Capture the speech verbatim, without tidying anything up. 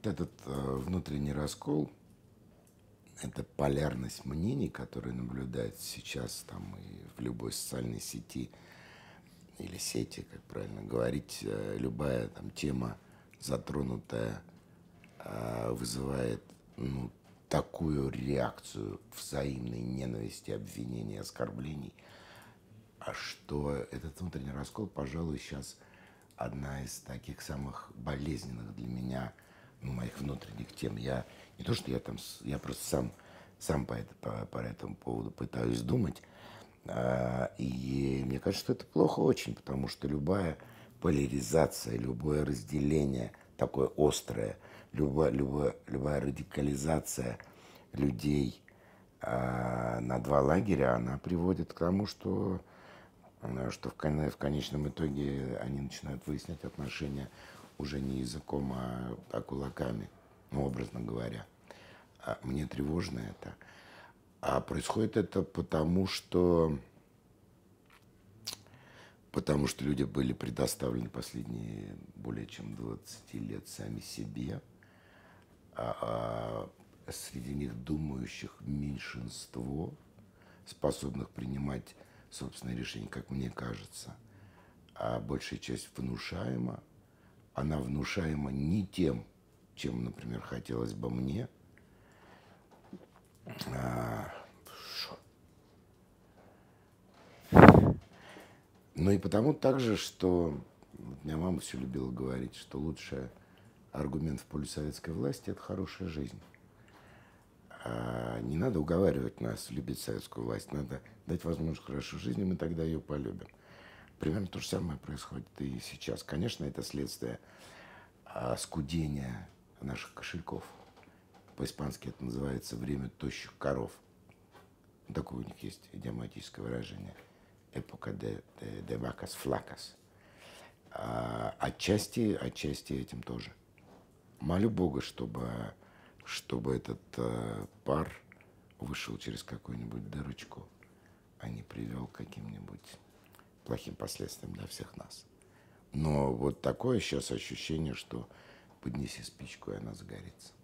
Вот этот э, внутренний раскол, это полярность мнений, которая наблюдается сейчас там и в любой социальной сети или сети, как правильно говорить, э, любая там тема затронутая э, вызывает ну, такую реакцию взаимной ненависти, обвинений, оскорблений, а что этот внутренний раскол, пожалуй, сейчас одна из таких самых болезненных для меня, ну, моих внутренних тем. Я не то, что я там, с- я просто сам, сам по, это- по, по этому поводу пытаюсь думать. А, и мне кажется, что это плохо очень, потому что любая поляризация, любое разделение такое острое, любая, любая, любая радикализация людей а, на два лагеря, она приводит к тому, что э, что в, кон- в конечном итоге они начинают выяснять отношения уже не языком, а, а кулаками, ну, образно говоря. А мне тревожно это. А происходит это потому, что, потому что люди были предоставлены последние более чем двадцать лет сами себе, а, а среди них думающих меньшинство, способных принимать собственные решения, как мне кажется, а большая часть внушаема. Она внушаема не тем, чем, например, хотелось бы мне. Но и потому также, что вот у меня мама все любила говорить, что лучший аргумент в пользу советской власти – это хорошая жизнь. А не надо уговаривать нас любить советскую власть, надо дать возможность хорошей жизни, мы тогда ее полюбим. Примерно то же самое происходит и сейчас. Конечно, это следствие а, скудения наших кошельков. По-испански это называется «время тощих коров». Такое у них есть идиоматическое выражение. Эпока de, de, de vacas flacas. А, отчасти, отчасти этим тоже. Молю Бога, чтобы, чтобы этот э, пар вышел через какую-нибудь дырочку, а не привел к каким-нибудь плохим последствиям для всех нас. Но вот такое сейчас ощущение, что поднеси спичку, и она загорится.